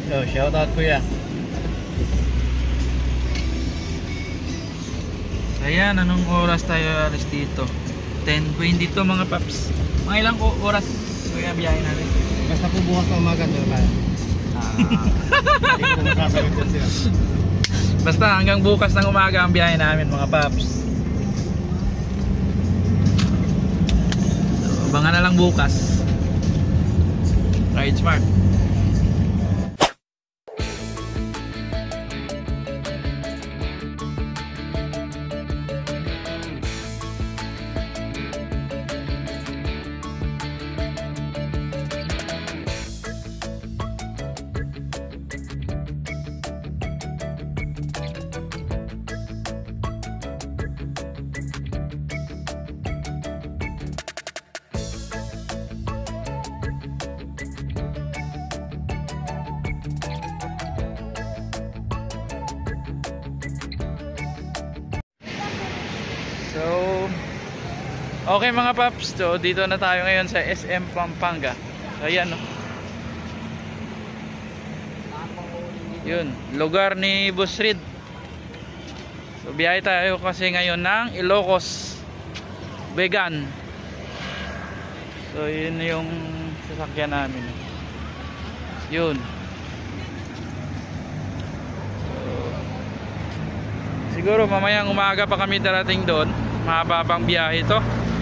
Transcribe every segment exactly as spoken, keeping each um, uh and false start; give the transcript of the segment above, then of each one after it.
Oh, shout out kuya. Ayan, anong oras tayo alis dito? ten twenty-two mga paps. Mga ilang oras kuya biyahe natin? Basta po bukas na umaga doon tayo. Basta hanggang bukas ng umaga ang biyahe namin mga paps. So, abangan na lang bukas. Ride smart. So, okay mga paps, so dito na tayo ngayon sa S M Pampanga. Ayan no. Yun, lugar ni Boss Reed. So biyahe tayo kasi ngayon ng Ilocos Vegan. So yun yung sasakyan namin. Yun. Siguro mamayang umaga pa kami darating doon. Mahaba pang biyahe ito.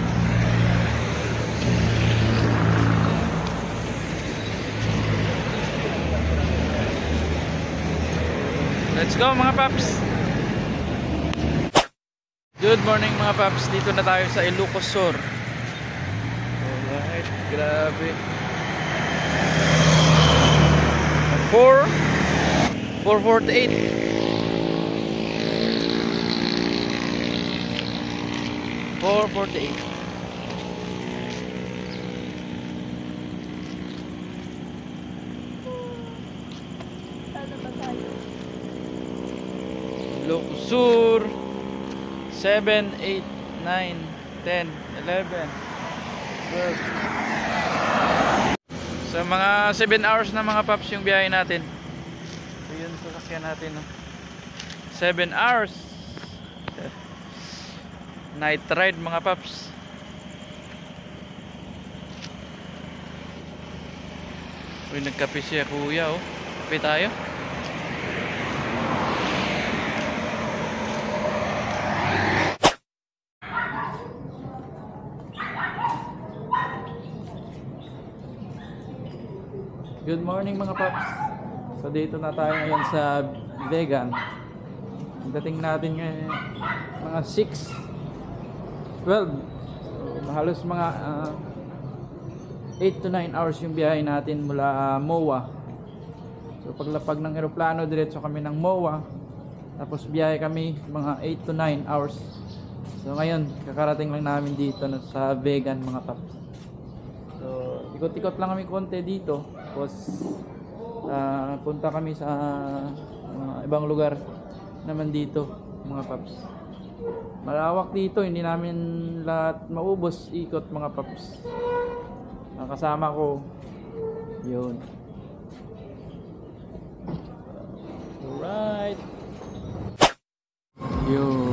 Let's go mga paps. Good morning mga paps. Dito na tayo sa Ilocos Sur. Alright, grabe. four forty-eight. four forty-eight. Ilocos Sur. Seven, eight, nine, ten, eleven, twelve. So mga seven hours na mga paps yung biyahe natin. So yun sasakyan natin no? seven hours. Night ride mga paps. Uy, nagkape siya kuya oh. Kape tayo. Good morning mga paps. So dito na tayo ngayon sa Vegan. Dating natin ngayon mga six twelve. So, halos mga uh, eight to nine hours yung biyahe natin mula uh, M O A. So paglapag ng eroplano diretso kami ng M O A. Tapos biyahe kami mga eight to nine hours. So ngayon kakarating lang namin dito no, sa Vegan mga paps. So ikot-ikot lang kami konti dito. Tapos uh, punta kami sa uh, ibang lugar naman dito mga paps. Malawak dito, hindi namin lahat maubos ikot mga paps. Ang kasama ko yun. Alright. Yun.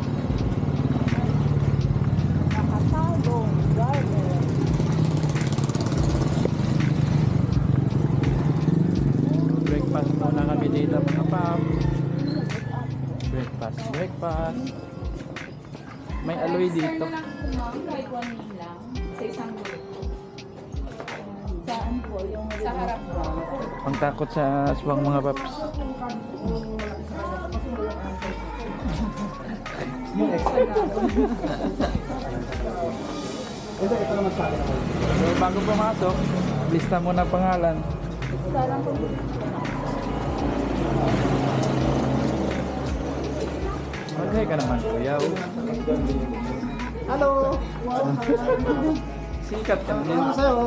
Breakfast muna kami dito mga paps. Breakfast, breakfast. May aloy dito. Sa isang grupo. Saan po? Yung sa harap po. Pangtakot sa aswang mga paps. So, bago pumasok, lista muna pangalan. Sarang po. Okay ka naman kuya. Hello! Sikat ka din. Ano sa'yo?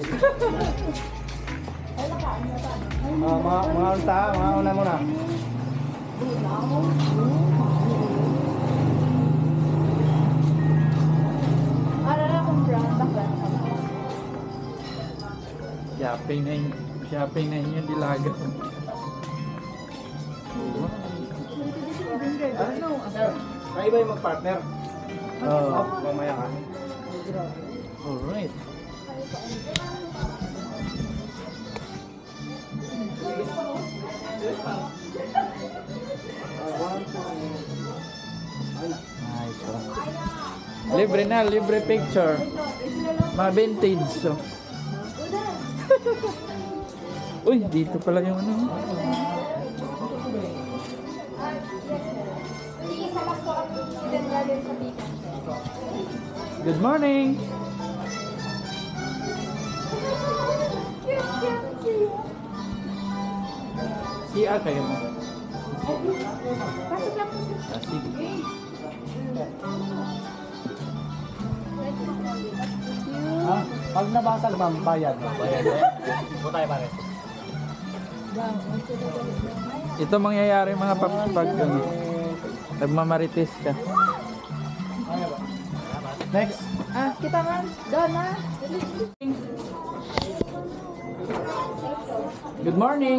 Ah, mga mga unta, mga una muna. Alala kong brand, bakla na kami. Yaping na yung Shopping na inyo, dilaga. Ano? Kaya ba yung mag-partner? Oo. Mamaya ka. Alright. Nice. Oh. Libre na, libre picture. Mga vintage. So. Uy, dito pala yung ano. Good morning. C R kayo mo. Pasok lang po. Ah, sige. Ha? Pag nabasag, ma'am, bayad. Bayad. Butay pare. Ito mangyayari mga paps pag ano, nagmamarites ka. Next. Ah, kita man. Doon na. Good morning.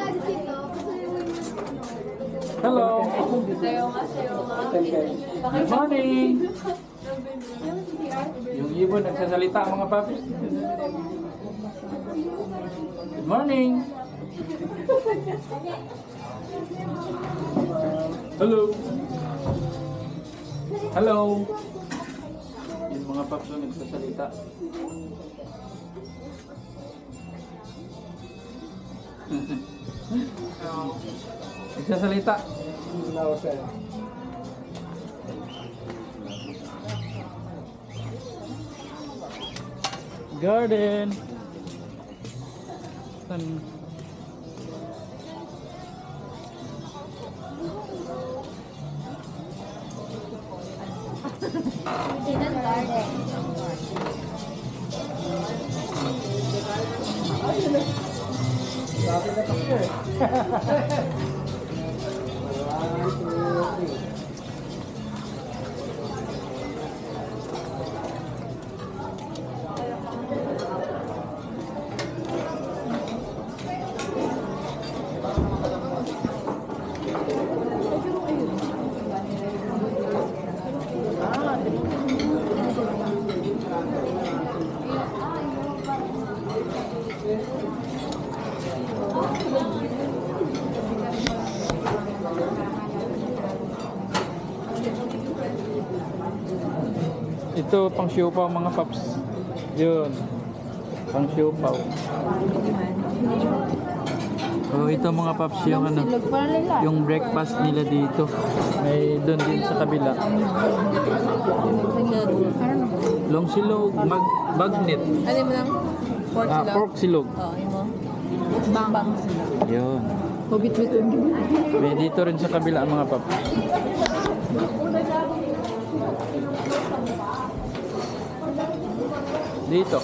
Hello. Good morning. Yung ibon nagsasalita mga paps. Good morning. Hello. Hello. Yung mga paps na nagsasalita. Nagsasalita. No, sir. Garden. San? Hidden garden. Sabi na kasi eh. One, two, three. Ito pang siopaw mga paps. Yun. Pang siopaw. Oh, ito mga paps yung ano, Silog pa nila. yung breakfast nila dito. May doon din sa kabila. Long silog, mag bagnet. Ano mo lang? Pork Ah, sila? pork silog. Oo, yun mo. Bang. Bang sila. Yun. Hubit-bit. May dito rin sa kabila mga paps. Dito.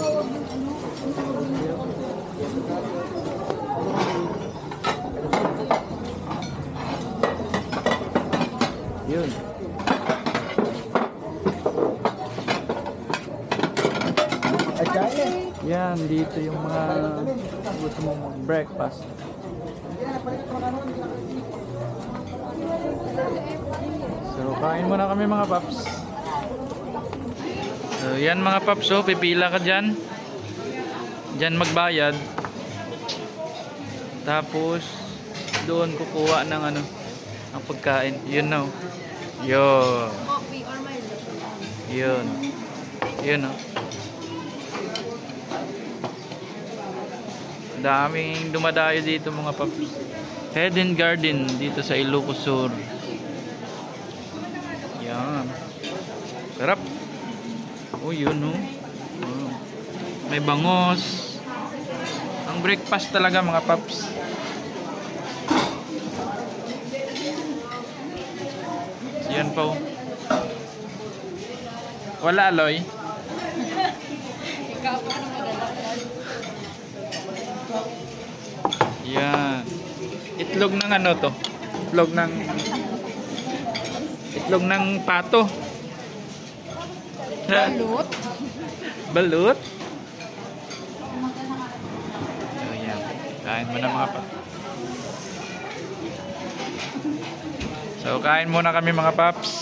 Yun. Ay, kaya. Yan, dito yung mga gusto mong mag-breakfast. So, kain muna kami mga paps. So, yan mga paps, oh, pipila ka dyan. Dyan magbayad. Tapos, doon kukuha ng ano, ang pagkain. Yun na, oh. Yun. Coffee or Milo? Yun. Yun, oh. Daming dumadayo dito mga paps. Hidden Garden dito sa Ilocos Sur. Yan. Sarap. Oh, yun, oh. Oh. May bangos. Ang breakfast talaga mga paps. Yan po. Wala, Aloy. Ikaw pa naman Yan. Itlog ng ano to? Itlog ng Itlog ng pato. Balut. Balut. So, yan. Kain muna mga paps. So kain muna kami mga paps.